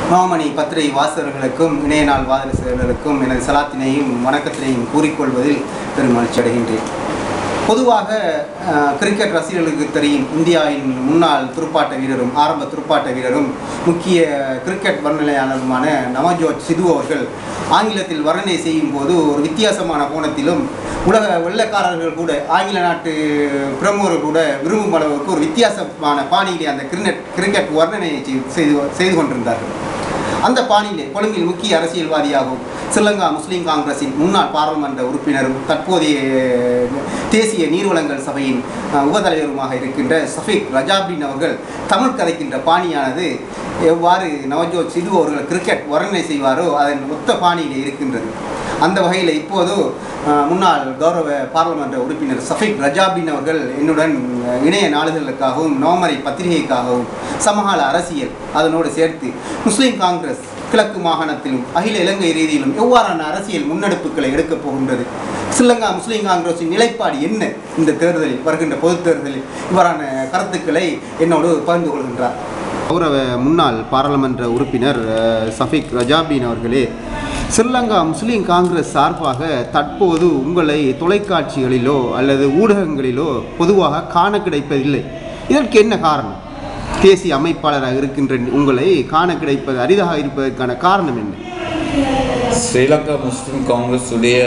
மாமணி பத்திரை வாசகர்களுக்கும் இணைய நாள் வாசகர்களுக்கும் எனது சலாத்தினையும் வணக்கத்தினையும் கூறிக்கொள்வதில் பெருமகிழ்ச்சி அடைகின்றேன். பொதுவாக கிரிக்கெட் ரசிகர்களுக்கு தெரியும், இந்தியாவின் முன்னாள் துடுப்பாட்ட வீரரும் ஆரம்ப துடுப்பாட்ட வீரரும் முக்கிய கிரிக்கெட் வர்ணனையாளருமான நவஜோத் சிது அவர்கள் ஆங்கிலத்தில் வர்ணனை செய்யும் போது ஒரு வித்தியாசமான கோணத்திலும் உலக வெள்ளைக்காரர்கள் கூட ஆங்கில நாட்டு பிரமுகர்கள் கூட விரும்பும் அளவுக்கு ஒரு வித்தியாசமான பாணியிலே அந்த கிரிக்கெட் வர்ணனையை செய்து கொண்டிருந்தார்கள். அந்த பாணியிலே கொழும்பில் முக்கிய அரசியல்வாதியாகவும் ஸ்ரீலங்கா முஸ்லீம் காங்கிரஸின் முன்னாள் பாராளுமன்ற உறுப்பினரும் தற்போதைய தேசிய நீர்வளங்கள் சபையின் உபதலைவருமாக இருக்கின்ற சஃபீக் ரஜாபின் அவர்கள் தமிழ் கதைக்கின்ற பாணியானது எவ்வாறு நவஜோத் சிது அவர்கள் கிரிக்கெட் வர்ணனை செய்வாரோ அதன் ஒத்த பாணியிலே இருக்கின்றது. அந்த வகையில் இப்போது முன்னாள் கௌரவ பாராளுமன்ற உறுப்பினர் சஃபீக் ரஜாபின் அவர்கள் என்னுடன் இணைய நாளிதழுக்காகவும் நவமறை பத்திரிகைக்காகவும் சமகால அரசியல் அதனோடு சேர்த்து முஸ்லீம் காங்கிரஸ் கிழக்கு மாகாணத்திலும் அகில இலங்கை ரீதியிலும் எவ்வாறான அரசியல் முன்னெடுப்புகளை எடுக்கப் போகின்றது, ஸ்ரீலங்கா முஸ்லீம் காங்கிரஸின் நிலைப்பாடு என்ன, இந்த தேர்தலில் வருகின்ற பொதுத் தேர்தலில் இவ்வாறான கருத்துக்களை என்னோடு பகிர்ந்து கொள்கின்றார். கௌரவ முன்னாள் பாராளுமன்ற உறுப்பினர் சஃபீக் ரஜாபின் அவர்களே, ஸ்ரீலங்கா முஸ்லீம் காங்கிரஸ் சார்பாக தற்போது உங்களை தொலைக்காட்சிகளிலோ அல்லது ஊடகங்களிலோ பொதுவாக காண கிடைப்பதில்லை. இதற்கு என்ன காரணம்? தேசிய அமைப்பாளராக இருக்கின்ற உங்களை காண கிடைப்பது அரிதாக இருப்பதற்கான காரணம் என்ன? ஸ்ரீலங்கா முஸ்லீம் காங்கிரஸ் உடைய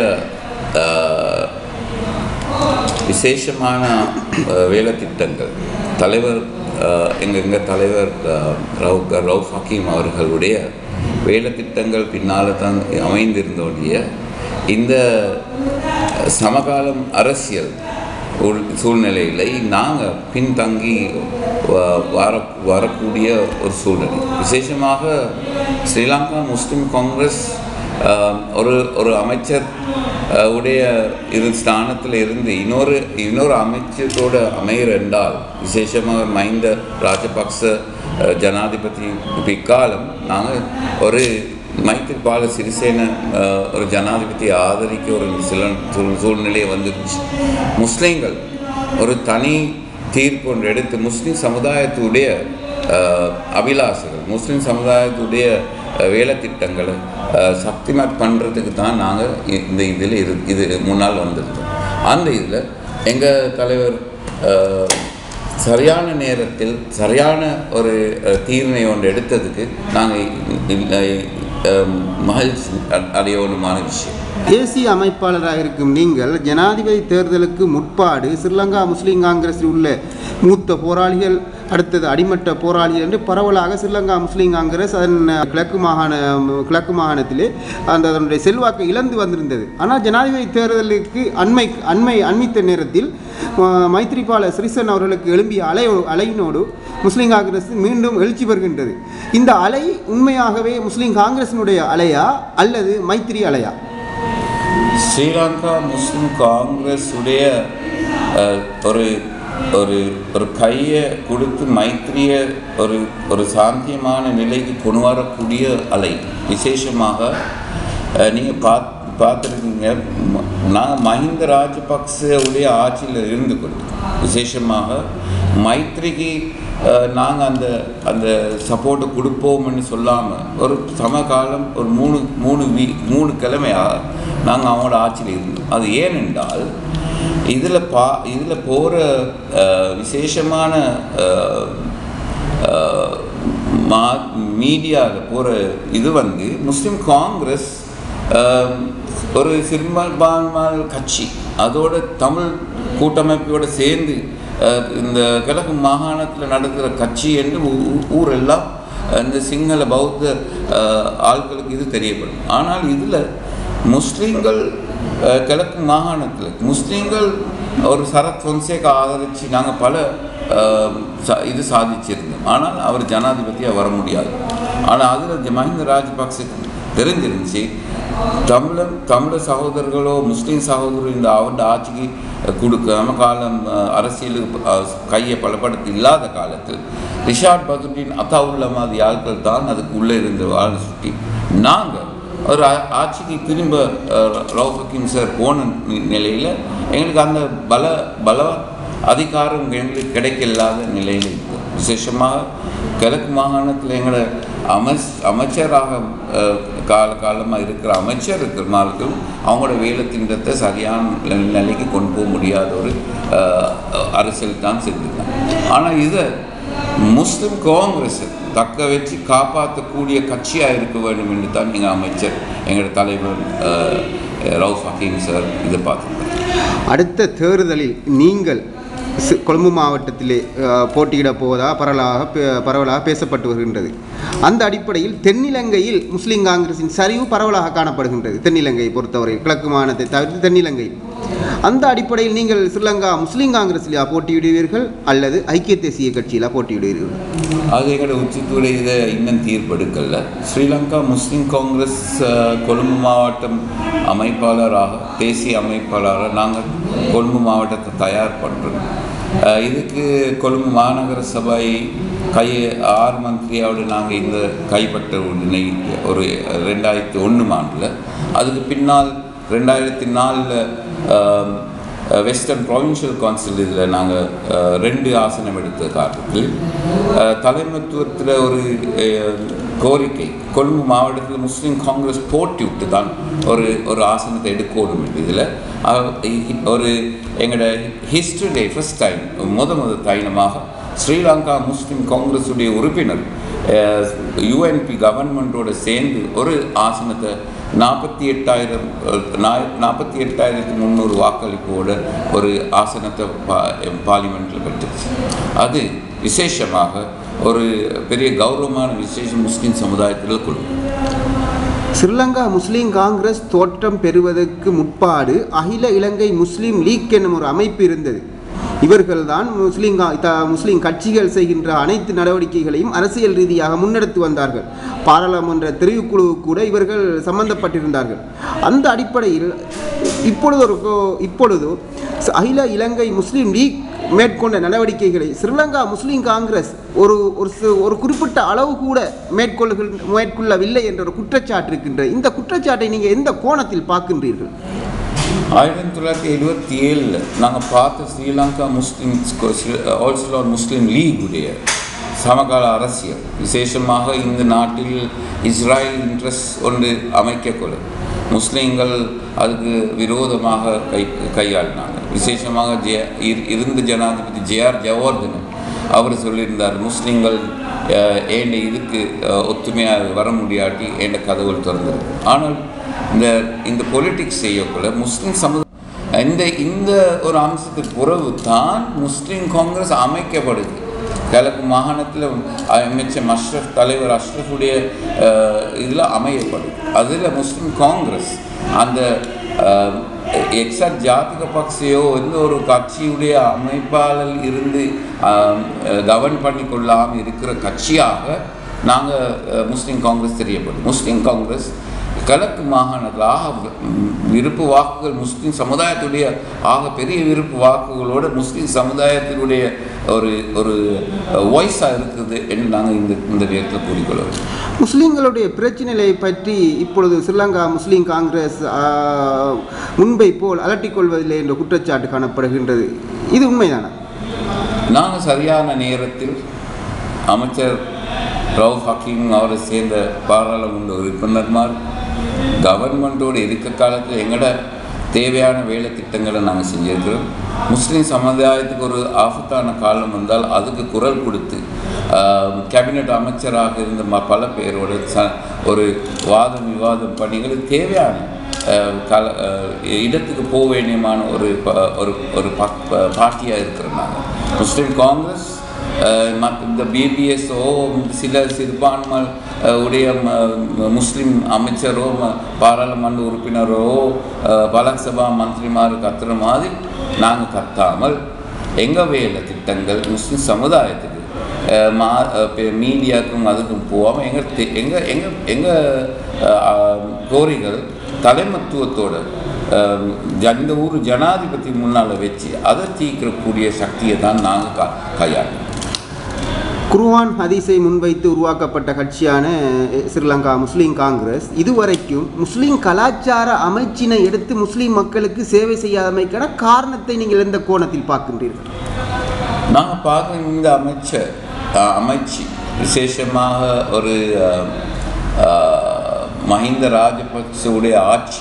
விசேஷமான வேலை திட்டங்கள் தலைவர் எங்கள் தலைவர் ரவுஃப் ஹக்கீம் அவர்களுடைய வேலை திட்டங்கள் பின்னால் தான் அமைந்திருந்தோடைய இந்த சமகாலம் அரசியல் சூழ்நிலையில் நாங்கள் பின்தங்கி வரக்கூடிய ஒரு சூழ்நிலை. விசேஷமாக ஸ்ரீலங்கா முஸ்லீம் காங்கிரஸ் ஒரு அமைச்சர் உடைய ஸ்தானத்தில் இருந்து இன்னொரு அமைச்சரோடு அமைகிற என்றால், விசேஷமாக மஹிந்த ராஜபக்ச ஜனாதிபதி இக்காலம் நாங்கள் ஒரு மைத்திரிபால சிறிசேன ஒரு ஜனாதிபதியை ஆதரிக்க ஒரு சில சூழ்நிலையை வந்துருச்சு. முஸ்லீம்கள் ஒரு தனி தீர்ப்பு ஒன்று எடுத்து முஸ்லீம் சமுதாயத்துடைய அபிலாஷைகள், முஸ்லீம் சமுதாயத்துடைய வேலை திட்டங்களை சக்திமத் பண்ணுறதுக்கு தான் நாங்கள் இந்த இதில் இது முன்னால் வந்திருக்கோம். அந்த இதில் எங்கள் தலைவர் சரியான நேரத்தில் சரியான ஒரு தீர்வை ஒன்று எடுத்ததுக்கு நாங்கள் மகிழ்ச்சி அடையணுமான விஷயம். தேசிய அமைப்பாளராக இருக்கும் நீங்கள் ஜனாதிபதி தேர்தலுக்கு முற்பாடு ஸ்ரீலங்கா முஸ்லீம் காங்கிரஸில் உள்ள மூத்த போராளிகள், அடுத்தது அடிமட்ட போராளிகள் என்று பரவலாக ஸ்ரீலங்கா முஸ்லீம் காங்கிரஸ் அதன் கிழக்கு மாகாணத்திலே அதனுடைய செல்வாக்கை இழந்து வந்திருந்தது. ஆனால் ஜனாதிபதி தேர்தலுக்கு அண்மித்த நேரத்தில் மைத்திரிபால சிறிசேன அவர்களுக்கு எழும்பிய அலையினோடு முஸ்லீம் காங்கிரஸ் மீண்டும் எழுச்சி பெறுகின்றது. இந்த அலை உண்மையாகவே முஸ்லீம் காங்கிரசினுடைய அலையா அல்லது மைத்திரி அலையா? ஸ்ரீலங்கா முஸ்லீம் காங்கிரஸ் உடைய ஒரு கையை கொடுத்து மைத்திரியை ஒரு சாந்தியமான நிலைக்கு கொண்டு வரக்கூடிய அலை. விசேஷமாக நீங்கள் பார்த்துருக்கீங்க, நாங்கள் மஹிந்த ராஜபக்சவுடைய ஆட்சியில் இருந்து கொண்டு விசேஷமாக மைத்திரிக்கு நாங்கள் அந்த சப்போர்ட்டை கொடுப்போம்னு சொல்லாமல் ஒரு சமகாலம் ஒரு மூணு கிழமையாக நாங்கள் அவங்களோட ஆட்சியில் இருந்தோம். அது ஏனென்றால் இதில் போகிற விசேஷமான மீடியாவில் போகிற இது முஸ்லீம் காங்கிரஸ் ஒரு சிறுபான்மை கட்சி, அதோட தமிழ் கூட்டமைப்போடு சேர்ந்து இந்த கிழக்கு மாகாணத்தில் நடக்கிற கட்சி என்று ஊரெல்லாம் இந்த சிங்கள பௌத்த ஆட்களுக்கு இது தெரியப்படும். ஆனால் இதில் முஸ்லீம்கள் கிழக்கு மாகாணத்தில் முஸ்லீம்கள் ஒரு சரத் பொன்சேகா ஆதரித்து நாங்கள் பல இது சாதிச்சிருந்தோம். ஆனால் அவர் ஜனாதிபதியாக வர முடியாது. ஆனால் அதில் மஹிந்த ராஜபக்சேக்கு தெரிஞ்சிருந்துச்சு, தமிழர் சகோதரர்களோ முஸ்லீம் சகோதரர்களோ இந்த அவருடைய ஆட்சிக்கு நம்ம காலம் அரசியலுக்கு கையை பலப்படுத்தி இல்லாத காலத்தில் ரிஷாட் பதுடின் அத்தாவுல்லா மாதிரி ஆட்கள் தான் அதுக்கு உள்ளே இருந்து வாழ சுட்டி நாங்கள் ஒரு ஆட்சிக்கு திரும்ப ரவுஃப் ஹக்கீம் சார் போன நிலையில் எங்களுக்கு அந்த பல அதிகாரம் எங்களுக்கு கிடைக்கலாத நிலையில் இருக்கும். விசேஷமாக கிழக்கு மாகாணத்தில் எங்களோட அமைச்சராக காலமாக இருக்கிற அமைச்சர் இருக்கிறவர்களும் அவங்களோட வேலை திட்டத்தை சரியான நிலைக்கு கொண்டு போக முடியாத ஒரு அரசியல் தான் செஞ்சுருக்காங்க. ஆனால் இதை முஸ்லிம் காங்கிரஸை தக்க வச்சு காப்பாற்றக்கூடிய கட்சியாக இருக்க வேண்டும் என்று தான் எங்கள் அமைச்சர் எங்களோட தலைவர் ரவுஃப் ஹக்கீம் சார் இதை பார்த்துருக்காங்க. அடுத்த தேர்தலில் நீங்கள் கொழும்பு மாவட்டத்திலே போட்டியிட போவதா பரவலாக பேசப்பட்டு வருகின்றது. அந்த அடிப்படையில் தென்னிலங்கையில் முஸ்லீம் காங்கிரஸின் சரிவு பரவலாக காணப்படுகின்றது. தென்னிலங்கையை பொறுத்தவரை கிழக்கு மாகாணத்தை தவிர்த்து தென்னிலங்கை. அந்த அடிப்படையில் நீங்கள் ஸ்ரீலங்கா முஸ்லீம் காங்கிரஸில் போட்டியிடுவீர்கள் அல்லது ஐக்கிய தேசிய கட்சியில் போட்டியிடுவீர்கள்? அது எங்களோட உச்சித்துறை இதை இன்னும் தீர்ப்பெடுக்கல. ஸ்ரீலங்கா முஸ்லீம் காங்கிரஸ் கொழும்பு மாவட்டம் அமைப்பாளராக தேசிய அமைப்பாளராக நாங்கள் கொழும்பு மாவட்டத்தை தயார் பண்ணுறோம். இதுக்கு கொழும்பு மாநகர சபை 6 மந்திரியோடு நாங்கள் இந்த கைப்பற்ற உடனே ஒரு 2001 ஆண்டில், அதுக்கு பின்னால் 2004 வெஸ்டர்ன் ப்ரொவின்ஷியல் கவுன்சில் இதில் நாங்கள் 2 ஆசனம் எடுத்த காரணத்தில் தலைமைத்துவத்தில் ஒரு கோரிக்கை, கொழும்பு மாவட்டத்தில் முஸ்லீம் காங்கிரஸ் போட்டி விட்டு தான் ஒரு ஆசனத்தை எடுக்கணும். இதில் ஒரு எங்களோட ஹிஸ்டரியிலே ஃபஸ்ட் டைம் முத தைனமாக ஸ்ரீலங்கா முஸ்லீம் காங்கிரஸுடைய உறுப்பினர் யூஎன்பி கவர்மெண்ட்டோடு சேர்ந்து ஒரு ஆசனத்தை 48,300 வாக்களிப்போடு ஒரு ஆசனத்தை பார்லிமெண்ட்டில் பெற்றுச்சு. அது விசேஷமாக ஒரு பெரிய கௌரவமான விசேஷம் முஸ்லீம் சமுதாயத்தில் கொள்ளும். ஸ்ரீலங்கா முஸ்லீம் காங்கிரஸ் தோற்றம் பெறுவதற்கு முற்பாடு அகில இலங்கை முஸ்லீம் லீக் என்னும் ஒரு அமைப்பு இருந்தது. இவர்கள்தான் முஸ்லீம் கட்சிகள் செய்கின்ற அனைத்து நடவடிக்கைகளையும் அரசியல் ரீதியாக முன்னெடுத்து வந்தார்கள். பாராளுமன்ற தெரிவுக்குழு கூட இவர்கள் சம்பந்தப்பட்டிருந்தார்கள். அந்த அடிப்படையில் இப்பொழுது அகில இலங்கை முஸ்லீம் லீக் மேற்கொண்ட நடவடிக்கைகளை ஸ்ரீலங்கா முஸ்லீம் காங்கிரஸ் ஒரு குறிப்பிட்ட அளவு கூட மேற்கொள்ளவில்லை என்ற ஒரு குற்றச்சாட்டு இருக்கின்ற. இந்த குற்றச்சாட்டை நீங்கள் எந்த கோணத்தில் பார்க்கின்றீர்கள்? 1977 நாங்கள் பார்த்த ஸ்ரீலங்கா முஸ்லீம் லீகுடைய சமகால அரசியல், விசேஷமாக இந்த நாட்டில் இஸ்ராயல் இன்ட்ரெஸ்ட் ஒன்று அமைக்கக்கொள்ள முஸ்லீம்கள் அதுக்கு விரோதமாக கையாளினாங்க. விசேஷமாக இருந்த ஜனாதிபதி ஜே.ஆர். ஜெயவர்தனன் அவர் சொல்லியிருந்தார், முஸ்லீம்கள் ஏண்ட இதுக்கு ஒத்துமையாக வர முடியாட்டி ஏண்ட கதவுகள் திறந்தது. ஆனால் இந்த பொலிட்டிக்ஸ் செய்யக்குள்ள முஸ்லீம் சமுதாயம் இந்த ஒரு அம்சத்துக்கு பிறகு தான் முஸ்லீம் காங்கிரஸ் அமைக்கப்படுது. கிழக்கு மாகாணத்தில் அமைச்சர் தலைவர் அஷ்ரஃபுடைய இதில் அமையப்படுது. அதில் முஸ்லீம் காங்கிரஸ் அந்த எக்ஸாக்ட் ஜாதிக பக்ஷையோ எந்த ஒரு கட்சியுடைய அமைப்பாளர் இருந்து கவர்ன் பண்ணி கொள்ளாமல் இருக்கிற கட்சியாக நாங்கள் முஸ்லீம் காங்கிரஸ் தெரியப்படும். முஸ்லீம் காங்கிரஸ் கிழக்கு மாகாணத்தில் விருப்பு வாக்குகள் முஸ்லீம் சமுதாயத்துடைய பெரிய விருப்பு வாக்குகளோடு முஸ்லீம் சமுதாயத்தினுடைய ஒரு வாய்ஸாக இருக்குது என்று நாங்கள் இந்த நேரத்தில் கூறிக்கொள்வோம். முஸ்லீம்களுடைய பிரச்சனைகளை பற்றி இப்பொழுது ஸ்ரீலங்கா முஸ்லீம் காங்கிரஸ் முன்பை போல் அலட்டிக்கொள்வதில்லை என்ற குற்றச்சாட்டு காணப்படுகின்றது. இது உண்மைதானா? நாங்கள் சரியான நேரத்தில் அமைச்சர் ரவுஃப் ஹக்கீம் அவரை சேர்ந்த பாராளுமன்ற உறுப்பினர்மார் கவர்மெண்ட்டோடு இருக்க காலத்தில் எங்களோட தேவையான வேலை திட்டங்களை நாங்கள் செஞ்சுருக்கிறோம். முஸ்லீம் சமுதாயத்துக்கு ஒரு ஆபத்தான காலம் வந்தால் அதுக்கு குரல் கொடுத்து கேபினட் அமைச்சராக இருந்த பல பேரோட ஒரு வாதம் விவாதம் பணிகளுக்கு தேவையான இடத்துக்கு போக வேண்டியமான ஒரு பார்ட்டியாக இருக்கிறோம். நாங்கள் முஸ்லீம் காங்கிரஸ் இந்த பிபிஎஸ்ஓ சில சிறுபான்மை உடைய முஸ்லீம் அமைச்சரோ பாராளுமன்ற உறுப்பினரோ பாலசபா மந்திரிமார் கத்துற மாதிரி நாங்கள் கத்தாமல் எங்கள் வேலை திட்டங்கள் முஸ்லீம் சமுதாயத்துக்கு மீடியாவுக்கும் அதுக்கும் போகாமல் எங்கள் கோரிகள் தலைமத்துவத்தோட இந்த ஊர் ஜனாதிபதி முன்னால் வச்சு அதை தீர்க்கக்கூடிய சக்தியை தான் நாங்கள் கையாளோம். குர்ஆன் ஹதீஸை முன்வைத்து உருவாக்கப்பட்ட கட்சியான ஸ்ரீலங்கா முஸ்லீம் காங்கிரஸ் இதுவரைக்கும் முஸ்லீம் கலாச்சார அமைச்சினை எடுத்து முஸ்லீம் மக்களுக்கு சேவை செய்யாதமைக்கான காரணத்தை நீங்கள் எந்த கோணத்தில் பார்க்கின்றீர்கள்? நாங்கள் பார்க்குற இந்த அமைச்சர் அமைச்சு விசேஷமாக ஒரு மஹிந்த ராஜபக்சவுடைய ஆட்சி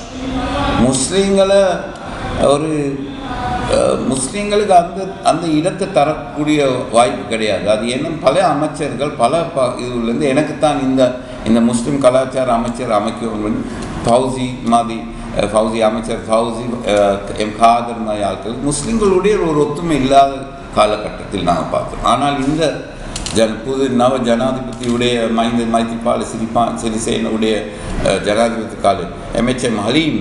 முஸ்லீம்களுக்கு அந்த இடத்தை தரக்கூடிய வாய்ப்பு கிடையாது. அது என்ன பல அமைச்சர்கள் இதுலேருந்து எனக்குத்தான் இந்த முஸ்லீம் கலாச்சார அமைச்சர் அமைக்க ஃபவுசி அமைச்சர் ஃபவுசி காதர் மாதிரி ஆட்கள் முஸ்லீம்களுடைய ஒரு ஒத்துமை இல்லாத காலகட்டத்தில் நாங்கள் பார்த்தோம். ஆனால் இந்த புது நவ ஜனாதிபதியுடைய மைத்ரிபால சிறிசேனுடைய ஜனாதிபதி கால MHM ஹலீம்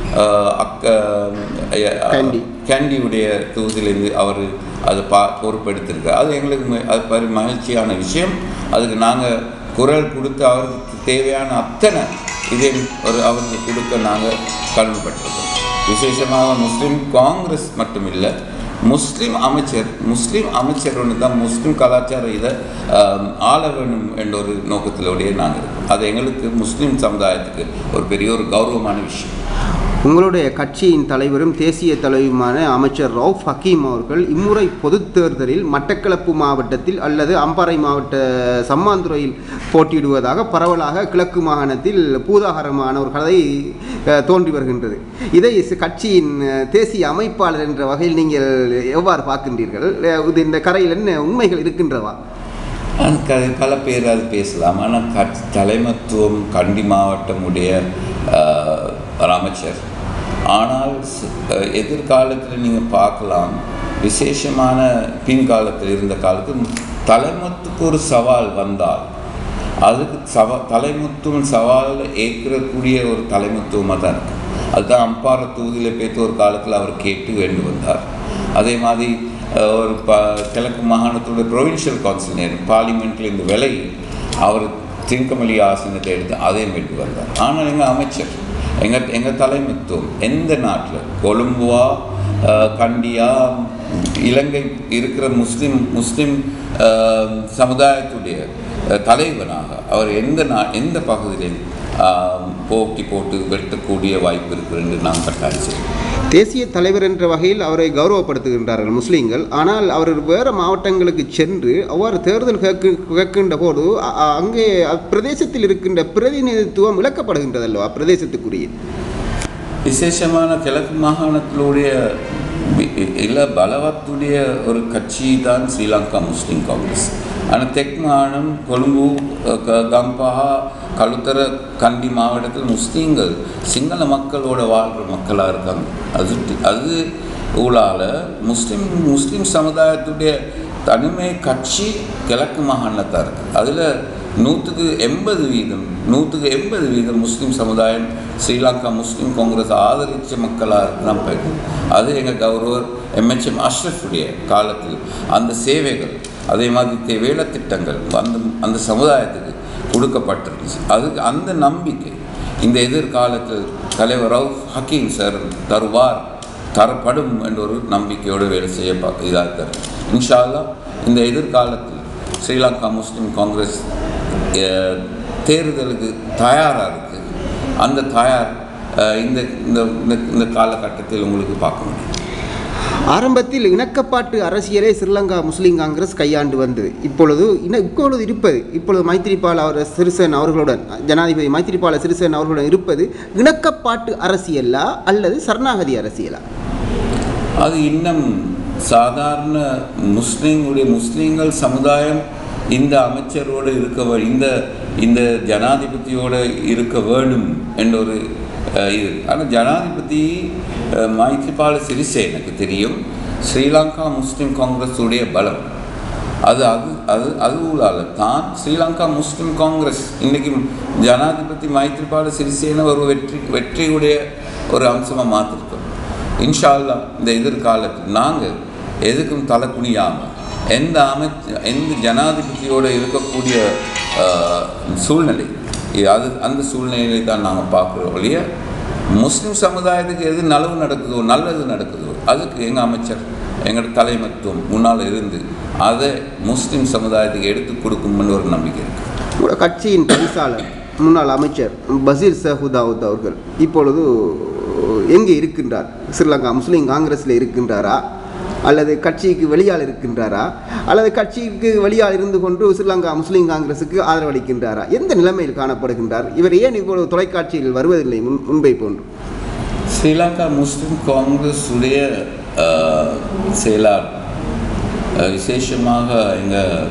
கேண்டியுடைய தொகுதியிலேருந்து அவர் அதை பொறுப்பெடுத்திருக்கார். அது எங்களுக்கு அது மகிழ்ச்சியான விஷயம். அதுக்கு நாங்கள் குரல் கொடுத்து அவருக்கு தேவையான அத்தனை இதே அவருக்கு கொடுக்க நாங்கள் கடமைப்பட்டிருக்கோம். விசேஷமாக முஸ்லீம் காங்கிரஸ் மட்டும் இல்லை, முஸ்லீம் அமைச்சர் ஒன்று தான் முஸ்லீம் கலாச்சார இதை ஆள வேணும் என்ற ஒரு நோக்கத்திலோடைய நாங்கள் இருக்கோம். அது எங்களுக்கு முஸ்லீம் சமுதாயத்துக்கு ஒரு பெரிய ஒரு கௌரவமான விஷயம். உங்களுடைய கட்சியின் தலைவரும் தேசிய தலைவருமான அமைச்சர் ரவுஃப் ஹக்கீம் அவர்கள் இம்முறை பொதுத் தேர்தலில் மட்டக்களப்பு மாவட்டத்தில் அல்லது அம்பாறை மாவட்ட சம்மாந்துறையில் போட்டியிடுவதாக பரவலாக கிழக்கு மாகாணத்தில் பூதாகரமான ஒரு கதை தோன்றி வருகின்றது. இதை கட்சியின் தேசிய அமைப்பாளர் என்ற வகையில் நீங்கள் எவ்வாறு பார்க்கின்றீர்கள்? இந்த கரையில் என்ன உண்மைகள் இருக்கின்றவா? பல பேர் அது பேசலாம். ஆனால் தலைமத்துவம் கண்டி மாவட்டமுடைய ஒரு அமைச்சர். ஆனால் எதிர்காலத்தில் நீங்கள் பார்க்கலாம், விசேஷமான பின்காலத்தில் இருந்த காலத்தில் தலைமத்துக்கு ஒரு சவால் வந்தால் அதுக்கு தலைமத்துவம் சவாலில் ஏற்கக்கூடிய ஒரு தலைமத்துவமாக தான் இருக்குது. அதுதான் அம்பாறை தொகுதியில் பேத்து ஒரு காலத்தில் அவர் கேட்டு வேண்டு வந்தார். அதே மாதிரி ஒரு கிழக்கு மாகாணத்தோட ப்ரொவின்ஷியல் கவுன்சில் பார்லிமெண்ட்டில் இந்த விலை அவர் திங்கமலி ஆசனத்தை எடுத்து அதையும் வேண்டி வந்தார். ஆனால் எங்கள் அமைச்சர் எங்கள் தலைமைத்துவம் எந்த நாட்டில் கொழும்புவா கண்டியா இலங்கை இருக்கிற முஸ்லீம் சமுதாயத்துடைய தலைவனாக அவர் எந்த பகுதியிலும் போட்டு வெட்டக்கூடிய வாய்ப்பு இருக்குது என்று நாம் கட்டாயம் செய்வோம். தேசிய தலைவர் என்ற வகையில் அவரை கௌரவப்படுத்துகின்றார்கள் முஸ்லீம்கள். ஆனால் அவர் வேறு மாவட்டங்களுக்கு சென்று அவ்வாறு தேர்தல் கேட்கின்ற போது அங்கே பிரதேசத்தில் இருக்கின்ற பிரதிநிதித்துவம் இழக்கப்படுகின்றதல்லவா பிரதேசத்துக்குரிய? விசேஷமான கிழக்கு மாகாணத்தினுடைய பலவத்துடைய ஒரு கட்சி தான் ஸ்ரீலங்கா முஸ்லீம் காங்கிரஸ். ஆனால் தெற்கு மாகாணம் கொழும்பு கம்பஹா கழுத்தர கண்டி மாவட்டத்தில் முஸ்லீம்கள் சிங்கள மக்களோட வாழ்கிற மக்களாக இருக்காங்க. அது ஊழால் முஸ்லீம் சமுதாயத்துடைய தனிமை கட்சி கிழக்கு மாகாணத்தான் இருக்குது. அதில் 180% முஸ்லீம் சமுதாயம் ஸ்ரீலங்கா முஸ்லீம் காங்கிரஸ் ஆதரித்த மக்களாக தான் போயிடும். அது எங்கள் கௌரவர் MHM அஷ்ரஃபுடைய காலத்தில் அந்த சேவைகள் அதே மாதிரி வேலை திட்டங்கள் அந்த சமுதாயத்துக்கு கொடுக்கப்பட்டிருந்துச்சு. அதுக்கு அந்த நம்பிக்கை இந்த எதிர்காலத்தில் தலைவர் ரவுஃப் ஹக்கீம் சார் தரப்படும் என்ற ஒரு நம்பிக்கையோடு வேலை செய்ய இதாக தரும். இன்ஷா அல்லாஹ் இந்த எதிர்காலத்தில் ஸ்ரீலங்கா முஸ்லீம் காங்கிரஸ் தேர்தலுக்கு தயாராக இருக்குது. அந்த இந்த காலகட்டத்தில் உங்களுக்கு பார்க்க முடியும். ஆரம்பத்தில் இணக்கப்பாட்டு அரசியலை ஸ்ரீலங்கா முஸ்லீம் காங்கிரஸ் கையாண்டு வந்தது. இப்பொழுது மைத்ரிபால சிறிசேன அவர்களுடன் ஜனாதிபதி மைத்ரிபால சிறிசேன அவர்களுடன் இருப்பது இணக்கப்பாட்டு அரசியலா அல்லது சரணாகதி அரசியலா? அது இன்னும் சாதாரண முஸ்லீம்கள் சமுதாயம் இந்த அமைச்சரோடு இந்த ஜனாதிபதியோடு இருக்க வேண்டும் என்ற ஒரு இது. ஆனால் ஜனாதிபதி மைத்ரிபால சிறிசேனுக்கு தெரியும் ஸ்ரீலங்கா முஸ்லீம் காங்கிரஸுடைய பலம். அதுவால் தான் ஸ்ரீலங்கா முஸ்லீம் காங்கிரஸ் இன்றைக்கி ஜனாதிபதி மைத்ரிபால சிறிசேன ஒரு வெற்றியுடைய ஒரு அம்சமாக மாற்றிருக்கோம். இன்ஷா அல்லாஹ் இந்த எதிர்காலத்தில் நாங்கள் எதுக்கும் தலை குனியாமல் எந்த ஜனாதிபதியோடு இருக்கக்கூடிய சூழ்நிலை அந்த சூழ்நிலையை தான் நாங்கள் பார்க்குறோம் ஒழிய முஸ்லீம் சமுதாயத்துக்கு எது நல்லது நடக்குதோ அதுக்கு எங்கள் அமைச்சர் எங்களோட தலைமத்துவம் முன்னால் இருந்து அதை முஸ்லீம் சமுதாயத்துக்கு எடுத்து கொடுக்கும்னு ஒரு நம்பிக்கை இருக்குது. உங்களோட கட்சியின் தவிசாளர் முன்னாள் அமைச்சர் பசீர் சஹூதாவுத் அவர்கள் இப்பொழுது எங்கே இருக்கின்றார்? ஸ்ரீலங்கா முஸ்லீம் காங்கிரஸில் இருக்கின்றாரா அல்லது கட்சிக்கு வெளியால் இருக்கின்றாரா, அல்லது கட்சிக்கு வெளியால் இருந்து கொண்டு ஸ்ரீலங்கா முஸ்லீம் காங்கிரஸுக்கு ஆதரவளிக்கின்றாரா? எந்த நிலைமையில் காணப்படுகின்றார்? இவர் ஏன் இப்பொழுது தொலைக்காட்சியில் வருவதில்லை முன்பை போன்று? ஸ்ரீலங்கா முஸ்லிம் காங்கிரஸ் உடைய செயலாளர் விசேஷமாக எங்கள்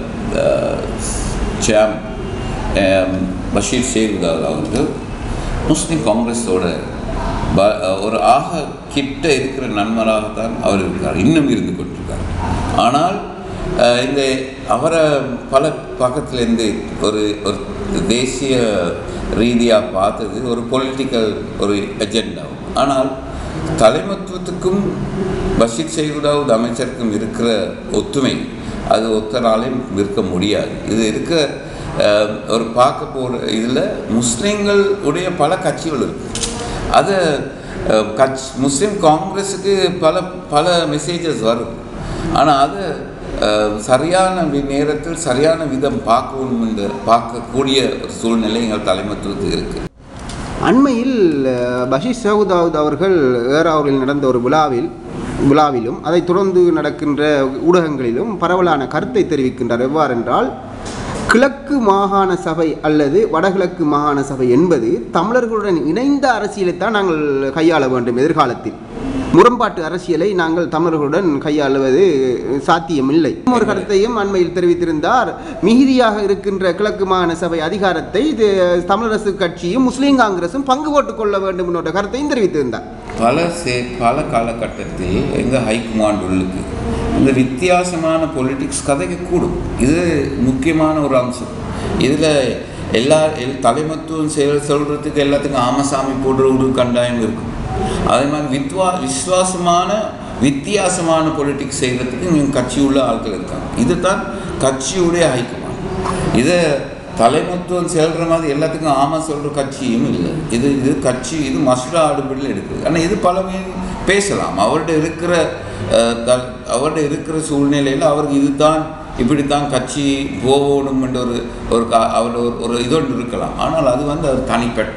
பஷீர் ஷேகுதார் அவர்கள் முஸ்லிம் காங்கிரஸோட ஒரு ஆக கிட்ட இருக்கிற நண்பராகத்தான் அவர் இருக்கார், இன்னும் இருந்து கொண்டிருக்கார். ஆனால் இந்த அவரை பல பக்கத்துலேருந்து ஒரு ஒரு தேசிய ரீதியாக பார்த்தது ஒரு பொலிட்டிக்கல் ஒரு அஜெண்டாவும். ஆனால் தலைமத்துவத்துக்கும் பஷீர் ஷேகுதாவுத் அமைச்சருக்கும் இருக்கிற ஒத்துமை அது ஒத்தராலையும் இருக்க முடியாது. இது இருக்க ஒரு பார்க்க போகிற இதில் முஸ்லீம்கள் உடைய பல கட்சிகள் இருக்குது. அது முஸ்லீம் காங்கிரஸுக்கு பல பல மெசேஜஸ் வரும். ஆனால் அது சரியான நேரத்தில் சரியான விதம் பார்க்கணும் என்று பார்க்கக்கூடிய ஒரு சூழ்நிலை எங்கள் தலைமத்துவத்துக்கு இருக்குது. அண்மையில் பஷீர் ஷேகுதாவுத் அவர்கள் ஏராவூரில் நடந்த ஒரு விழாவிலும் அதைத் தொடர்ந்து நடக்கின்ற ஊடகங்களிலும் பரவலான கருத்தை தெரிவிக்கின்றார். எவ்வாறென்றால், கிழக்கு மாகாண சபை அல்லது வடகிழக்கு மாகாண சபை என்பது தமிழர்களுடன் இணைந்த அரசியலைத்தான் நாங்கள் கையாள வேண்டும். எதிர்காலத்தில் முரண்பாட்டு அரசியலை நாங்கள் தமிழர்களுடன் கையாளுவது சாத்தியமில்லை. ஒரு கருத்தையும் அண்மையில் தெரிவித்திருந்தார். மிகுதியாக இருக்கின்ற கிழக்கு மாகாண சபை அதிகாரத்தை தமிழரசு கட்சியும் முஸ்லீம் காங்கிரஸும் பங்கு போட்டுக் கொள்ள வேண்டும் என்ற கருத்தையும் தெரிவித்திருந்தார். பல காலகட்டத்தில் எங்கள் ஹைகமாண்ட் உள்ளுக்கு இந்த வித்தியாசமான பொலிட்டிக்ஸ் கதைக்கக்கூடும். இது முக்கியமான ஒரு அம்சம். இதில் தலைமத்துவம் சொல்கிறதுக்கு எல்லாத்துக்கும் ஆமசாமி போடுற ஒரு கண்டாயம் இருக்கும். அதே மாதிரி வித்தியாசமான பொலிட்டிக்ஸ் செய்கிறதுக்கு நீங்கள் கட்சி உள்ள ஆட்கள் இருக்காங்க. இதுதான் கட்சியுடைய ஹைகமாண்ட். இதை தலைமத்துவம் செல்கிற மாதிரி எல்லாத்துக்கும் ஆமாம் சொல்கிற கட்சியும் இல்லை. இது கட்சி இது மசுரா ஆடுபடியில் எடுக்குது. ஆனால் இது பலமே பேசலாம். அவருடைய இருக்கிற சூழ்நிலையில் அவருக்கு இதுதான் இப்படித்தான் கட்சி போகணும் என்ற ஒரு இதொன்று இருக்கலாம். ஆனால் அது அது தனிப்பட்ட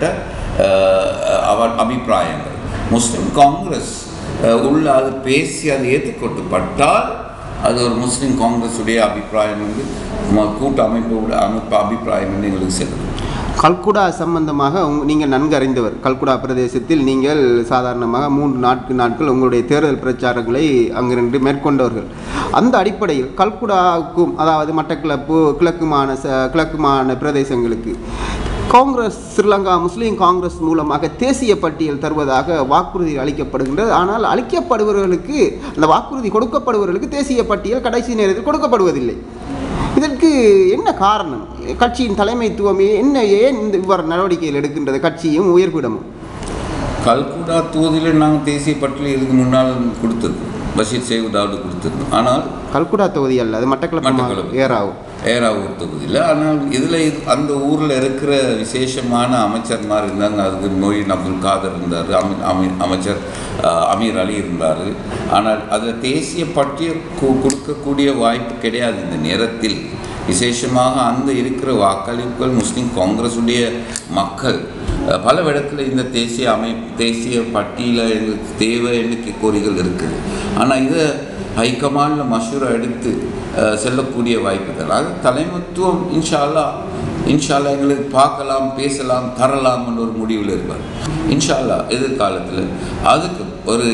அவர் அபிப்பிராயங்கள். முஸ்லீம் காங்கிரஸ் உள்ள அது பேசி அது ஏற்றுக்கொள்ளப்பட்டால் அது ஒரு முஸ்லீம் காங்கிரஸுடைய அபிப்பிராயம் கூட்டு அமைப்பு அபிப்பிராயம் என்று எங்களுக்கு செல்லும். கல்குடா சம்பந்தமாக நீங்கள் நன்கு அறிந்தவர். கல்குடா பிரதேசத்தில் நீங்கள் சாதாரணமாக 3 நாட்கள் உங்களுடைய தேர்தல் பிரச்சாரங்களை அங்கிருந்து மேற்கொண்டவர்கள். அந்த அடிப்படையில் கல்குடாவுக்கும், அதாவது மட்டக்களப்பு கிழக்கு மாகாண பிரதேசங்களுக்கு காங்கிரஸ் ஸ்ரீலங்கா முஸ்லீம் காங்கிரஸ் மூலமாக தேசிய பட்டியல் தருவதாக வாக்குறுதி அளிக்கப்படுகின்றது. ஆனால் அளிக்கப்படுபவர்களுக்கு, அந்த வாக்குறுதி கொடுக்கப்படுபவர்களுக்கு தேசிய பட்டியல் கடைசி நேரத்தில் கொடுக்கப்படுவதில்லை. இதற்கு என்ன காரணம்? கட்சியின் தலைமைத்துவமே ஏன் இந்த இவ்வாறு நடவடிக்கைகள் எடுக்கின்றது கட்சியும் உயர்விடமும்? கல்குடா தொகுதியில் நாங்கள் தேசிய பட்டியல் இதுக்கு முன்னால் கொடுத்துருக்கோம். பஷீர் ஷேகுதாவுத் கொடுத்துருக்கோம். ஆனால் கல்குடா தொகுதி அல்ல, அது மட்டக்களப்பு ஏராவூர் தொகுதியில். ஆனால் இதில் அந்த ஊரில் இருக்கிற விசேஷமான அமைச்சர்மார் இருந்தாங்க. அதுக்கு மொயின் அப்துல் காதர் இருந்தார், அமைச்சர் அமீர் அலி இருந்தார். ஆனால் அதில் தேசிய பட்டியல் கொடுக்கக்கூடிய வாய்ப்பு கிடையாது இந்த நேரத்தில். விசேஷமாக அந்த இருக்கிற வாக்களிப்புகள் முஸ்லீம் காங்கிரஸுடைய மக்கள் பல இடத்துல இந்த தேசிய பட்டியலில் எங்களுக்கு தேவை எண்ணிக்கை கோரிகள் இருக்குது. ஆனால் இதை ஹைகமாண்டில் மஷூரா எடுத்து செல்லக்கூடிய வாய்ப்புகள். அது தலைமத்துவம் இன்ஷா அல்லாஹ் எங்களுக்கு பார்க்கலாம், பேசலாம், தரலாம் என்ற ஒரு முடிவில் இருப்பார். இன்ஷா அல்லாஹ் எதிர்காலத்தில் அதுக்கு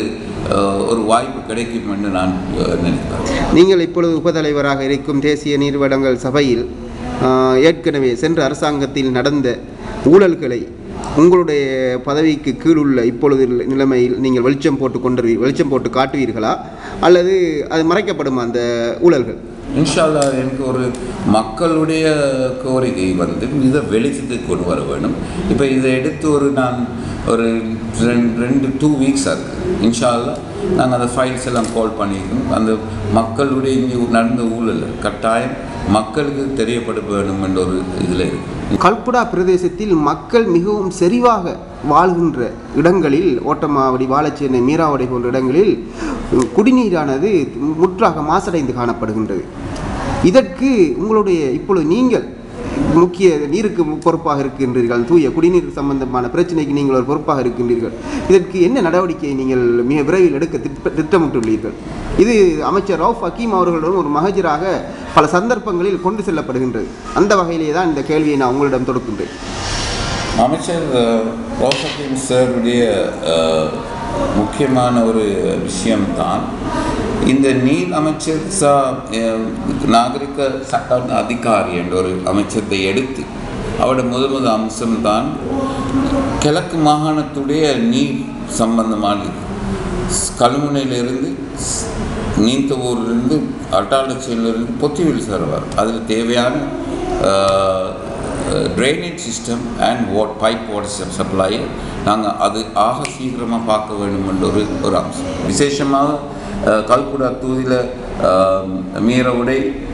ஒரு வாய்ப்பு கிடைக்கும் என்று நான் நினைக்கிறேன். நீங்கள் இப்பொழுது உபதலைவராக இருக்கும் தேசிய நீர்வளங்கள் சபையில் ஏற்கனவே சென்ற அரசாங்கத்தில் நடந்த ஊழல்களை உங்களுடைய பதவிக்கு கீழுள்ள இப்பொழுது நிலைமையில் நீங்கள் வெளிச்சம் போட்டு காட்டுவீர்களா, அல்லது அது மறைக்கப்படுமா அந்த ஊழல்கள்? இன்ஷா அல்லாஹ் எனக்கு ஒரு மக்களுடைய கோரிக்கை இதை வெளிச்சத்துக்கு கொண்டு வர வேணும். இப்போ இதை எடுத்து நான் ஒரு 2 வீக்ஸாக இருக்குது. இன்ஷா அல்லாஹ் நாங்கள் அந்த ஃபைல்ஸ் எல்லாம் கால் பண்ணியிருக்கோம். அந்த மக்களுடைய இங்கே நடந்த ஊழல் கட்டாயம் மக்களுக்கு தெரியப்பட வேண்டும் என்ற ஒரு இதில் இருக்குது. கல்குடா பிரதேசத்தில் மக்கள் மிகவும் செறிவாக வாழ்கின்ற இடங்களில், ஓட்டமாவடி, வாழைச்சேனை, மீராவடை போன்ற இடங்களில் குடிநீரானது முற்றாக மாசடைந்து காணப்படுகின்றது. இதற்கு உங்களுடைய இப்பொழுது நீங்கள் முக்கிய நீருக்கு பொறுப்பாக இருக்கின்றீர்கள். தூய குடிநீர் சம்பந்தமான பிரச்சனைக்கு நீங்கள் ஒரு பொறுப்பாக இருக்கின்றீர்கள். இதற்கு என்ன நடவடிக்கையை நீங்கள் மிக விரைவில் எடுக்க திட்டமிட்டுள்ளீர்கள்? இது அமைச்சர் ரவுஃப் ஹக்கீம் அவர்களுடன் ஒரு மகஜராக பல சந்தர்ப்பங்களில் கொண்டு செல்லப்படுகின்றது. அந்த வகையிலே தான் இந்த கேள்வியை நான் உங்களிடம் தொடுக்கின்றேன். அமைச்சர் ரவுஃப் ஹக்கீம் சாருடைய முக்கியமான ஒரு விஷயம்தான் இந்த நீர் அமைச்சர் நாகரிக சட்ட அதிகாரி என்ற ஒரு அமைச்சத்தை எடுத்து அவருடைய முதல் அம்சம்தான் கிழக்கு மாகாணத்துடைய நீர் சம்பந்தமானது. கல்முனையிலிருந்து நீந்தவூரிலிருந்து அட்டாளச்சியிலிருந்து பொத்திவில் சர்வார் அதில் தேவையான drainage system and pipe water சப்ளையை நாங்கள் அது ஆக சீக்கிரமாக பார்க்க வேண்டும் என்ற ஒரு அம்சம். விசேஷமாக கல்குடா தூதியில் மீரவுடை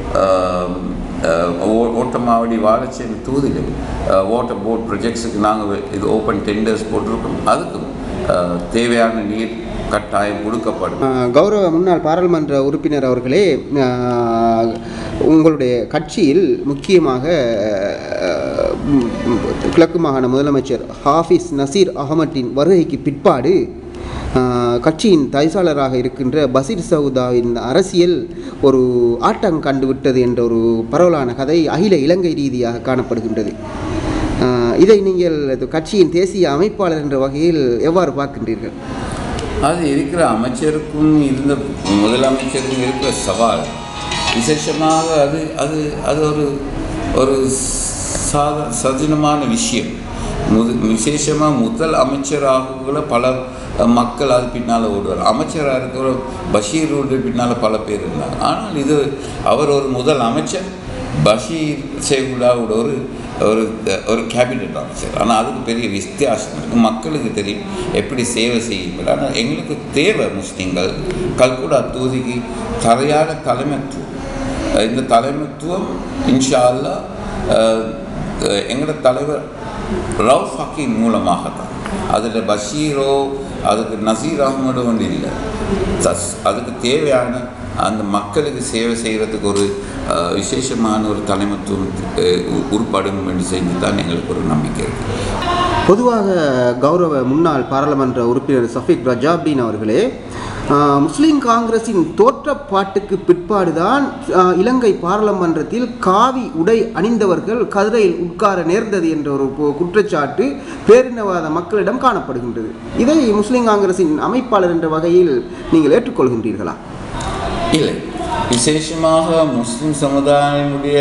ஓட்டமாவடி வாழைச்சேரி தூதில் வாட்டர் போர்ட் ப்ரொஜெக்ட்ஸுக்கு நாங்கள் இது ஓப்பன் டெண்டர்ஸ் போட்டிருக்கோம். அதுக்கும் தேவையான நீர் கட்டாயம் கொடுக்கப்படும். கௌரவ முன்னாள் பாராளுமன்ற உறுப்பினர் அவர்களே, உங்களுடைய கட்சியில் முக்கியமாக கிழக்கு மாகாண முதலமைச்சர் ஹாஃபிஸ் நசீர் அகமட்டின் வருகைக்கு பிற்பாடு கட்சியின் தவிசாளராக இருக்கின்ற பசீர் சவுதாவின் அரசியல் ஒரு ஆட்டம் கண்டுவிட்டது என்ற ஒரு பரவலான கதை அகில இலங்கை ரீதியாக காணப்படுகின்றது. இதை நீங்கள் கட்சியின் தேசிய அமைப்பாளர் என்ற வகையில் எவ்வாறு பார்க்கின்றீர்கள்? அது இருக்கிற அமைச்சருக்கும் இருந்த முதலமைச்சருக்கும் இருக்கிற சவால். விசேஷமாக அது அது அது ஒரு ஒரு சஜனமான விஷயம். விசேஷமாக முதல் அமைச்சராக பல மக்கள் அது பின்னால் ஓடுவார். அமைச்சராக இருக்கிற பஷீருடைய பின்னால் பல பேர் இருந்தாங்க. ஆனால் இது அவர் ஒரு முதல் அமைச்சர், பஷீர் சேகுலாவோட ஒரு ஒரு ஒரு கேபினட் ஆஃபீஸர். ஆனால் அதுக்கு பெரிய வித்தியாசம் இருக்குது. மக்களுக்கு தெரியும் எப்படி சேவை செய்யுங்கள். ஆனால் எங்களுக்கு தேவை முஸ்லீம்கள் கல்குடா தொகுதிக்கு சரியான தலைமைத்துவம். இந்த தலைமைத்துவம் இன்ஷா அல்லாஹ் எங்களோட தலைவர் ரவுஃப் ஹக்கீம் மூலமாகத்தான். அதில் பஷீரோ அதுக்கு நசீர் அகமதோ ஒன்று இல்லை. அதுக்கு தேவையான அந்த மக்களுக்கு சேவை செய்கிறதுக்கு ஒரு விசேஷமான ஒரு தலைமைத்துவம் உருப்படும் என்று செய்து தான் எங்களுக்கு ஒரு நம்பிக்கை இருக்குது. பொதுவாக கௌரவ முன்னாள் பாராளுமன்ற உறுப்பினர் சஃபீக் ரஜாப்தீன் அவர்களே, முஸ்லீம் காங்கிரஸின் தோற்றப்பாட்டுக்கு பிற்பாடுதான் இலங்கை பாராளுமன்றத்தில் காவி உடை அணிந்தவர்கள் கதிரையில் உட்கார நேர்ந்தது என்ற ஒரு குற்றச்சாட்டு பேரினவாத மக்களிடம் காணப்படுகின்றது. இதை முஸ்லீம் காங்கிரஸின் அமைப்பாளர் என்ற வகையில் நீங்கள் ஏற்றுக்கொள்கின்றீர்களா? இல்லை. விசேஷமாக முஸ்லிம் சமுதாயமுடைய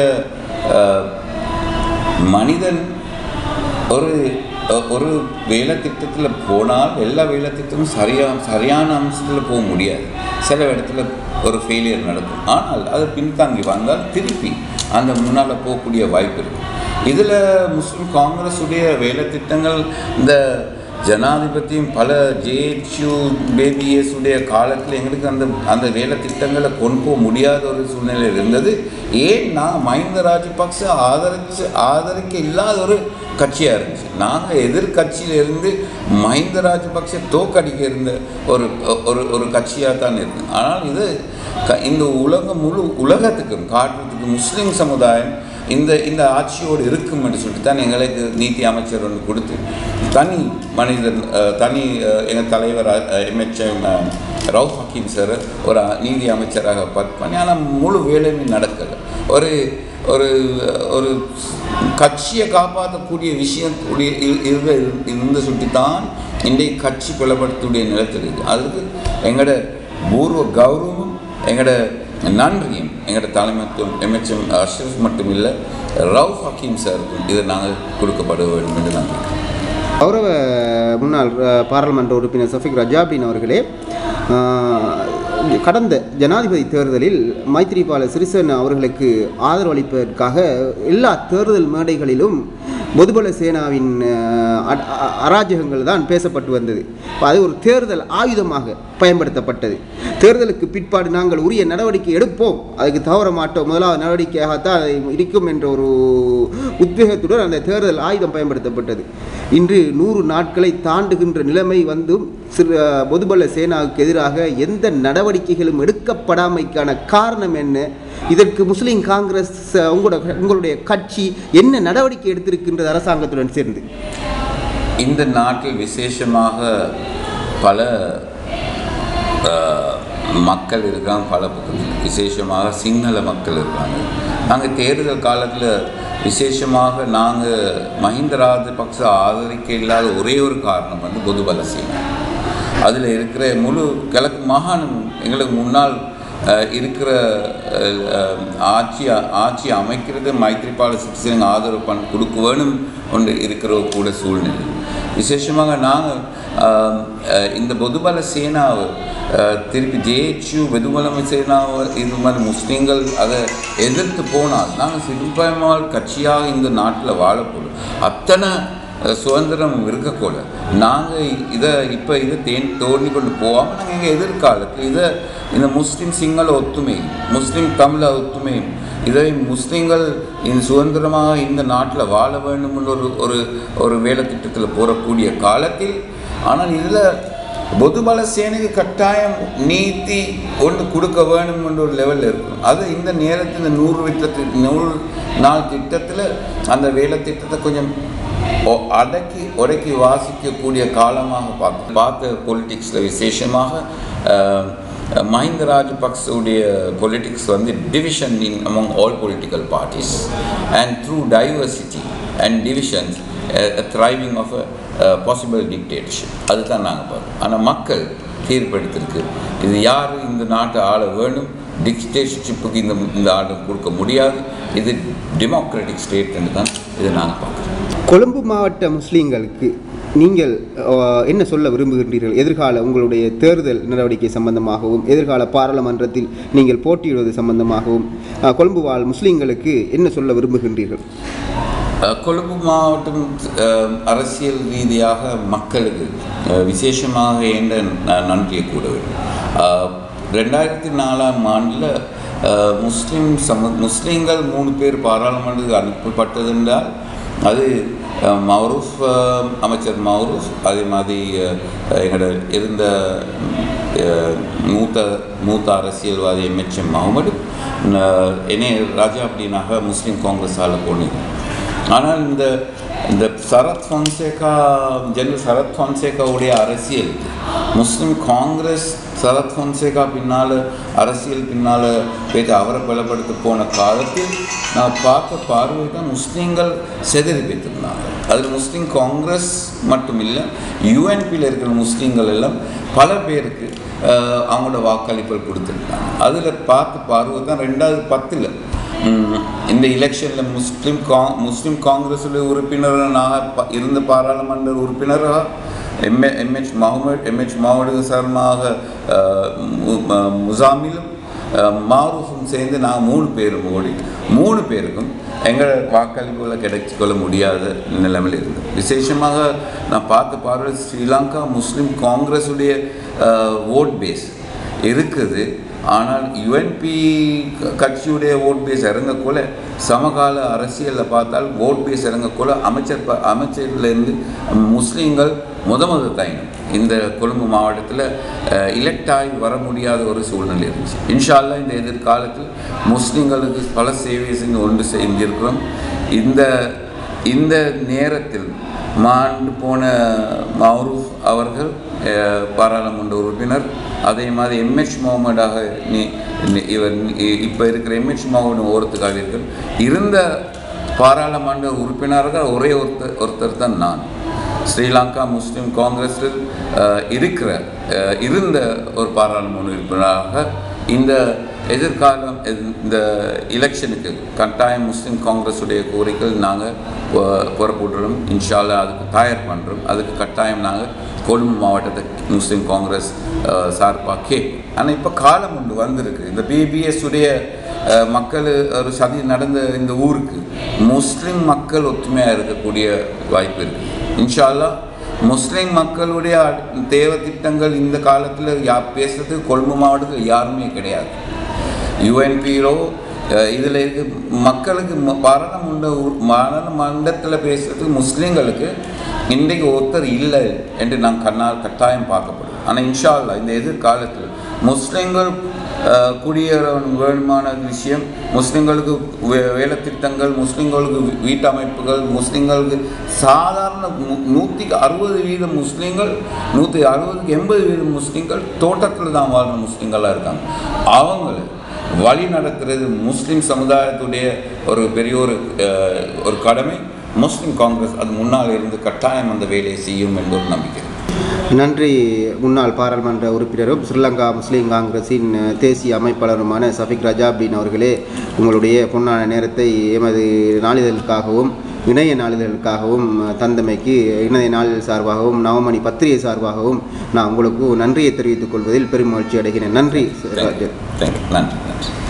மனிதன் ஒரு ஒரு வேலை திட்டத்தில் போனால் எல்லா வேலை திட்டமும் சரியான அம்சத்தில் போக முடியாது. சில இடத்துல ஒரு ஃபெயிலியர் நடக்கும். ஆனால் அது பின்தாங்கி வந்தால் திருப்பி அந்த முன்னால் போகக்கூடிய வாய்ப்பு இருக்குது. இதில் முஸ்லிம் காங்கிரஸுடைய வேலை திட்டங்கள் இந்த ஜனாதிபதியும் பல ஜேஹெச்யூ பேபிஎஸுடைய காலத்தில் எங்களுக்கு அந்த வேலை திட்டங்களை கொண்டு போக முடியாத ஒரு சூழ்நிலை இருந்தது. ஏன்னா மஹிந்த ராஜபக்ச ஆதரிக்க இல்லாத ஒரு கட்சியாக இருந்துச்சு. நாங்கள் எதிர்கட்சியிலிருந்து மஹிந்த ராஜபக்ச தோக்கடிக்க இருந்த ஒரு ஒரு ஒரு கட்சியாக தான் இருந்தது. ஆனால் இது இந்த முழு உலகத்துக்கும் காட்டுறதுக்கு முஸ்லீம் சமுதாயம் இந்த ஆட்சியோடு இருக்கும் என்று சொல்லிட்டு தான் எங்களுக்கு நீதி அமைச்சர் ஒன்று கொடுத்து தனி மனிதன் எங்கள் தலைவர் எம்எச்எம் ரவுஃப் ஹக்கீம் சார் ஒரு நீதி அமைச்சராக பார்த்து பண்ணி. ஆனால் முழு வேலையுமே நடக்கலை. ஒரு ஒரு ஒரு கட்சியை காப்பாற்றக்கூடிய விஷயத்துடைய இருந்து சொல்லிட்டு தான் இன்றைக்கு கட்சி பிளப்படுத்தக்கூடிய நிலத்தில் இருக்குது. அதுக்கு எங்களோட பூர்வ கௌரவம் எங்களோட நன்றியும் எங்களோட தலைமைத்துவம் எம்எச்எம் அஷ்ரஃப் மட்டும் இல்லை ரவுஃப் ஹக்கீம் சாருக்கும் இதை நாங்கள் கொடுக்கப்பட வேண்டும் என்று நான் கேட்கிறேன். கௌரவ முன்னாள் பாராளுமன்ற உறுப்பினர் சஃபீக் ரஜாப்தீன் அவர்களே, கடந்த ஜனாதிபதி தேர்தலில் மைத்ரிபால சிறிசேன அவர்களுக்கு ஆதரவு அளிப்பதற்காக எல்லா தேர்தல் மேடைகளிலும் பொதுபல சேனாவின் அராஜகங்கள் தான் பேசப்பட்டு வந்தது. அது ஒரு தேர்தல் ஆயுதமாக பயன்படுத்தப்பட்டது. தேர்தலுக்கு பிற்பாடு நாங்கள் உரிய நடவடிக்கை எடுப்போம், அதுக்கு தவற மாட்டோம், முதலாவது நடவடிக்கையாகத்தான் அது இருக்கும் என்ற ஒரு உத்வேகத்துடன் அந்த தேர்தல் ஆயுதம் பயன்படுத்தப்பட்டது. இன்று 100 நாட்களை தாண்டுகின்ற நிலைமை வந்தும் பொதுபல சேனாவுக்கு எதிராக எந்த நடவடிக்கைகளும் எடுக்கப்படாமைக்கான காரணம் என்ன? இதற்கு முஸ்லீம் காங்கிரஸ் உங்களுடைய கட்சி என்ன நடவடிக்கை எடுத்திருக்கின்றது அரசாங்கத்துடன் சேர்ந்து? இந்த நாட்டில் விசேஷமாக பல மக்கள் இருக்காங்க பல பக்கத்தில், விசேஷமாக சிங்கள மக்கள் இருக்காங்க. நாங்கள் தேர்தல் காலத்தில் விசேஷமாக நாங்கள் மஹிந்த ராஜபக்ச ஆதரிக்க இல்லாத ஒரே ஒரு காரணம் வந்து பொதுபல சேனா. அதில் இருக்கிற முழு கிழக்கு மாகாணம் எங்களுக்கு முன்னால் இருக்கிற ஆட்சி அமைக்கிறது மைத்ரிபால சிறிசேன ஆதரவு கொடுக்க வேணும் ஒன்று இருக்கிற கூட சூழ்நிலை. விசேஷமாக நாங்கள் இந்த பொதுபல சேனாவை திருப்பி ஜேஹெச்யூ வெதுமலம சேனாவை இது மாதிரி முஸ்லீம்கள் அதை எதிர்த்து போனால் நாங்கள் சிறுபான்மையாளர் கட்சியாக இந்த நாட்டில் வாழப்போம். அத்தனை சுதந்திரம் இருக்கக்கூட நாங்கள் இதை தோண்டி கொண்டு போகாமல் நாங்கள் எங்கள் எதிர்காலத்தில் இந்த முஸ்லீம் சிங்கள ஒத்துமை, முஸ்லீம் தமிழ ஒத்துமை, இதை முஸ்லீம்கள் இந்த சுதந்திரமாக இந்த நாட்டில் வாழ வேண்டும்னு ஒரு வேலை திட்டத்தில் போகக்கூடிய காலத்தில், ஆனால் இதில் பொதுபல சேனைக்கு கட்டாயம் நீதி ஒன்று கொடுக்க வேணும் என்ற ஒரு லெவலில் இருக்கும். அது இந்த நேரத்தில் இந்த 100 நாள் திட்டத்தில் அந்த வேலை திட்டத்தை கொஞ்சம் உடக்கி வாசிக்கக்கூடிய காலமாக பார்த்த பொலிட்டிக்ஸில் விசேஷமாக மஹிந்த ராஜபக்சவுடைய பொலிட்டிக்ஸ் வந்து division in among all political parties and through diversity and divisions thriving of a possible dictatorship. அதுதான் நாங்கள் பார்க்கணும். ஆனால் மக்கள் தீர்ப்பெடுத்திருக்கு, இது யார் இந்த நாட்டை ஆள வேணும், டிக்டேட்டர்ஷிப்புக்கு இந்த ஆளை கொடுக்க முடியாது, இது டெமோக்ராட்டிக் ஸ்டேட்னு தான் இதை நாங்கள் பார்க்குறோம். கொழும்பு மாவட்ட முஸ்லீம்களுக்கு நீங்கள் என்ன சொல்ல விரும்புகின்றீர்கள்? எதிர்கால உங்களுடைய தேர்தல் நடவடிக்கை சம்பந்தமாகவும் எதிர்கால பாராளுமன்றத்தில் நீங்கள் போட்டியிடுவது சம்பந்தமாகவும் கொழும்பு வாழ் முஸ்லீம்களுக்கு என்ன சொல்ல விரும்புகின்றீர்கள்? கொழும்பு மாவட்டம் அரசியல் ரீதியாக மக்களுக்கு விசேஷமாக என்ற நன்றியை கூட வேண்டும். 2004ஆம் ஆண்டில் முஸ்லீம்கள் 3 பேர் பாராளுமன்றத்துக்கு அனுப்பப்பட்டது என்றால் அது மௌரூஃப், அமைச்சர் மௌரூஃப், அதே மாதிரி எங்களோட இருந்த மூத்த அரசியல்வாதி MHM முகமது, என்னே ராஜா அப்படின்னாக முஸ்லீம் காங்கிரஸால் போனது. ஆனால் இந்த சரத் பொன்சேகா, ஜெனரல் சரத் பொன்சேகாவுடைய அரசியல், முஸ்லீம் காங்கிரஸ் சரத் பொன்சேகா அரசியல் பின்னால் போய்ட்டு அவரை பலப்படுத்த போன காலத்தில் நான் பார்த்த பார்வை தான் முஸ்லீம்கள் செதறி போய்த்திருந்தாங்க. அதில் முஸ்லீம் காங்கிரஸ் மட்டும் இல்லை, UNPயில் இருக்கிற முஸ்லீம்கள் எல்லாம் பல பேருக்கு அவங்களோட வாக்களிப்புகள் கொடுத்துருக்காங்க. அதில் பார்த்த பார்வை தான் 2010 இந்த எலெக்ஷனில் முஸ்லீம் காங்கிரஸுடைய உறுப்பினராக இருந்த பாராளுமன்ற உறுப்பினராக MH முகமது சார்பாக முசாமிலும் மாரூஃபும் சேர்ந்து நான் 3 பேரும் ஓடி 3 பேருக்கும் எங்கள் வாக்களிப்புகளை கிடைச்சிக்கொள்ள முடியாத நிலைமையில் இருந்தது. விசேஷமாக நான் பார்த்த பார்வை ஸ்ரீலங்கா முஸ்லீம் காங்கிரஸுடைய ஓட் பேஸ் இருக்குது. ஆனால் UNP கட்சியுடைய ஓட் பேஸ் இறங்கக்கூட சமகால அரசியலில் பார்த்தால் ஓட் பேஸ் இறங்கக்கூட அமைச்சர்லேருந்து முஸ்லீம்கள் முதல் இந்த கொழும்பு மாவட்டத்தில் எலெக்ட் ஆகி வர முடியாத ஒரு சூழ்நிலை இருந்துச்சு. இன்ஷா அல்லாஹ் இந்த எதிர்காலத்தில் முஸ்லீம்களுக்கு பல சேவை செஞ்சு ஒன்று செஞ்சிருக்கிறோம். இந்த நேரத்தில் மாண்டு போன மௌரூஃப் அவர்கள் பாராளுமன்ற உறுப்பினர், அதே மாதிரி MH முகமதாக இப்போ இருக்கிற MH முகமது ஓரத்துக்காக இருந்த பாராளுமன்ற உறுப்பினர்கள் ஒரே ஒருத்தர் தான் நான். ஸ்ரீலங்கா முஸ்லீம் காங்கிரஸில் இருந்த ஒரு பாராளுமன்ற உறுப்பினராக இந்த எதிர்காலம் இந்த எலெக்ஷனுக்கு கட்டாயம் முஸ்லீம் காங்கிரஸுடைய கோரிக்கைகள் நாங்கள் புறப்பட்டுறோம். இன்ஷா அல்லாஹ் அதுக்கு தயார் பண்ணுறோம். அதுக்கு கட்டாயம் நாங்கள் கொழும்பு மாவட்டத்தை முஸ்லீம் காங்கிரஸ் சார்பாக கேட்போம். ஆனால் இப்போ காலம் ஒன்று வந்திருக்கு. இந்த BBS உடைய மக்கள் ஒரு சதி நடந்த இந்த ஊருக்கு முஸ்லீம் மக்கள் ஒற்றுமையாக இருக்கக்கூடிய வாய்ப்பு இருக்குது. இன்ஷா அல்லாஹ் முஸ்லீம் மக்களுடைய தேவை திட்டங்கள் இந்த காலத்தில் பேசுகிறதுக்கு கொழும்பு மாவட்டத்தில் யாருமே கிடையாது. UNPலோ இதில் இருக்க மக்களுக்கு பாராளுமன்றத்தில் பேசுகிறதுக்கு முஸ்லீம்களுக்கு இன்றைக்கு ஒருத்தர் இல்லை என்று நான் கட்டாயம் பார்க்கப்படும். ஆனால் இன்ஷா அல்லாஹ் இந்த எதிர்காலத்தில் முஸ்லீம்கள் குடியேற வேணுமான விஷயம், முஸ்லீம்களுக்கு வேலை திட்டங்கள், முஸ்லீம்களுக்கு வீட்டமைப்புகள், முஸ்லீம்களுக்கு சாதாரண 160% முஸ்லீம்கள், 160-80% முஸ்லீம்கள் தோட்டத்தில் தான் வாழ்கிற முஸ்லீம்களாக இருக்காங்க. அவங்கள வழி நடத்துறது முஸ்லீம் சமுதாயத்துடைய ஒரு பெரிய ஒரு கடமை. முஸ்லீம் காங்கிரஸ் அது முன்னால் இருந்து கட்டாயம் அந்த வேலையை செய்யும் என்ற ஒரு நம்பிக்கை. நன்றி. முன்னாள் பாராளுமன்ற உறுப்பினரும் ஸ்ரீலங்கா முஸ்லீம் காங்கிரஸின் தேசிய அமைப்பாளருமான சஃபிக் ரஜாப்தீன் அவர்களே, உங்களுடைய பொன்னான நேரத்தை எமது நாளிதழுக்காகவும் இணைய நாளிதழுக்காகவும் தந்தமைக்கு இணைய நாளிதழ் சார்பாகவும் நவமணி பத்திரிகை சார்பாகவும் நான் உங்களுக்கு நன்றியை தெரிவித்துக் கொள்வதில் பெரும் மகிழ்ச்சி அடைகிறேன். நன்றி. நன்றி.